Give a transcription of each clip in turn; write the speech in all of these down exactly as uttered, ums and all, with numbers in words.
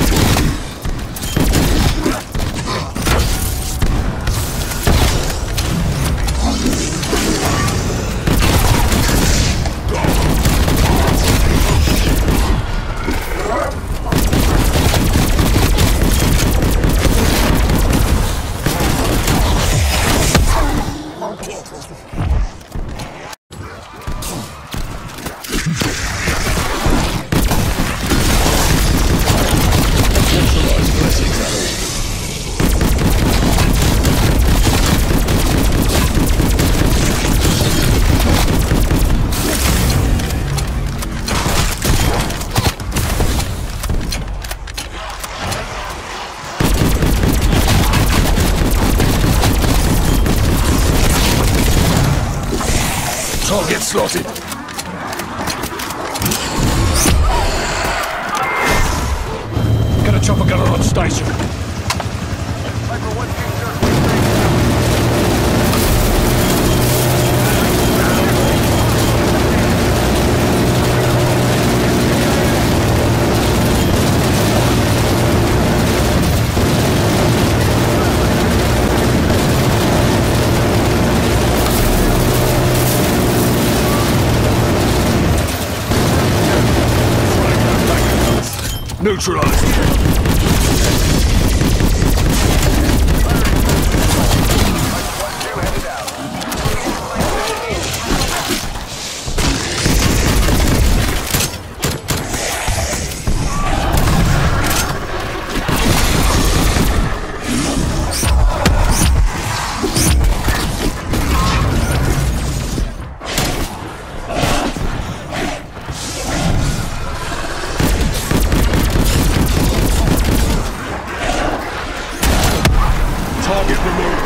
Target slotted. Get a chopper gunner on station. Neutralized. Target removed.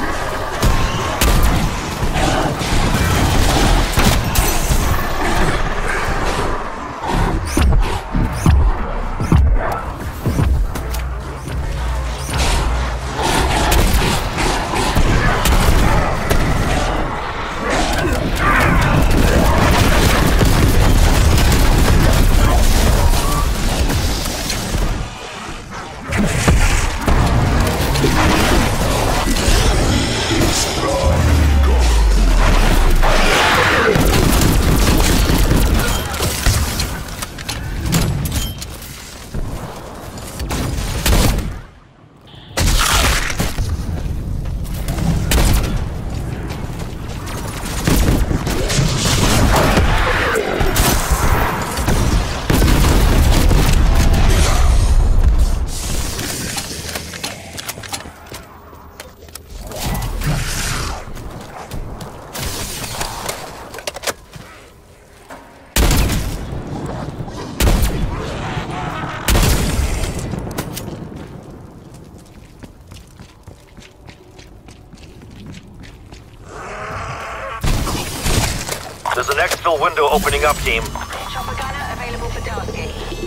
There's an Exfil window opening up, team. Chopper gunner available for tasking.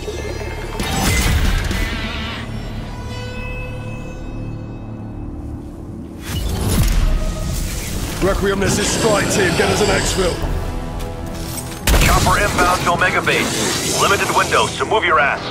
Requiem, this is strike team. Get us an Exfil. Chopper inbound to Omega Base. Limited window, so move your ass.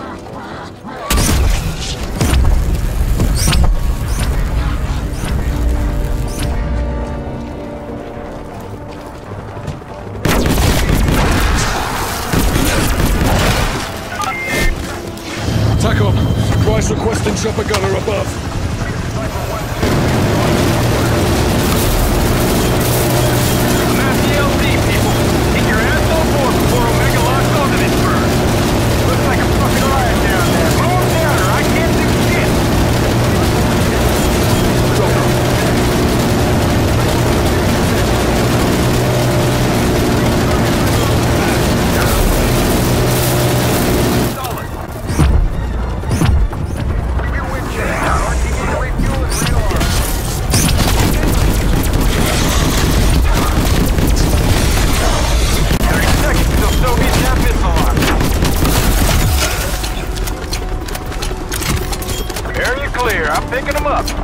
TACOM, Price requesting chopper gunner above. I'm at the L D, people. Get your ass on board before Omega locks onto this bird. Looks like a fucking riot down there. Move down or I can't do shit. Clear, I'm picking them up.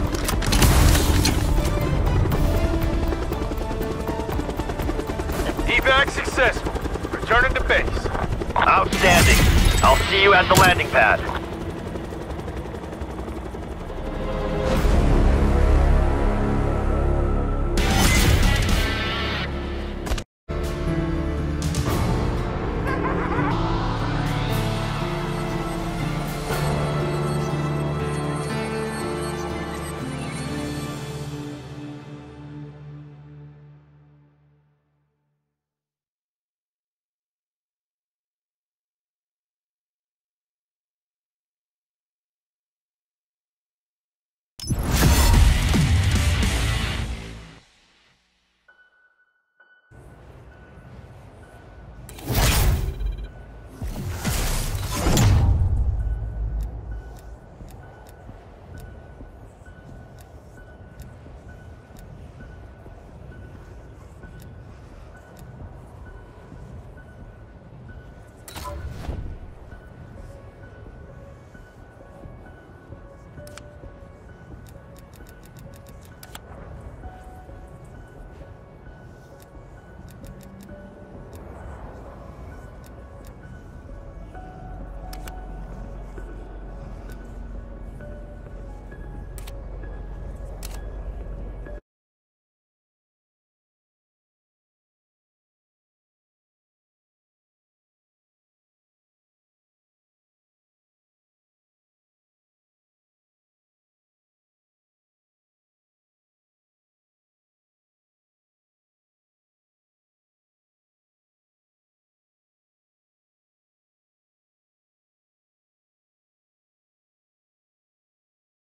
Evac successful. Returning to base. Outstanding. I'll see you at the landing pad.